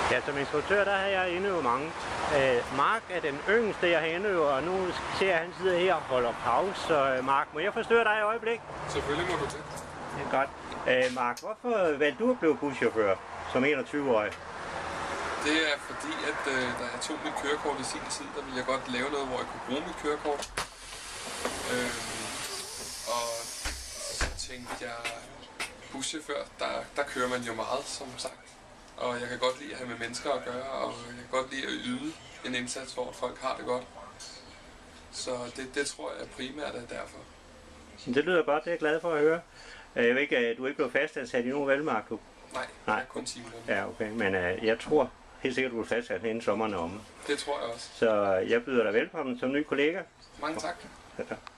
Ja, som instruktør, der har jeg indøvet mange. Mark er den yngste, jeg har indøvet, og nu ser jeg, at han sidder her og holder pause. Så Mark, må jeg forstyrre dig et øjeblik? Selvfølgelig må du det. Det er godt. Mark, hvorfor valgte du at blive buschauffør som 21-årig? Det er fordi, at da jeg tog mit kørekort i sin tid, der ville jeg godt lave noget, hvor jeg kunne bruge mit kørekort. Og så tænkte jeg, buschauffør, der kører man jo meget, som sagt. Og jeg kan godt lide at have med mennesker at gøre, og jeg kan godt lide at yde en indsats for, at folk har det godt. Så det tror jeg primært er derfor. Det lyder godt, det er jeg glad for at høre. Jeg ved ikke, du er ikke blevet fastansat i nogen Valmark, du? Nej, jeg er kun timeløn. Ja, okay, men jeg tror helt sikkert, du er fastansat inden sommeren er omme. Det tror jeg også. Så jeg byder dig velkommen som ny kollega. Mange tak. Ja.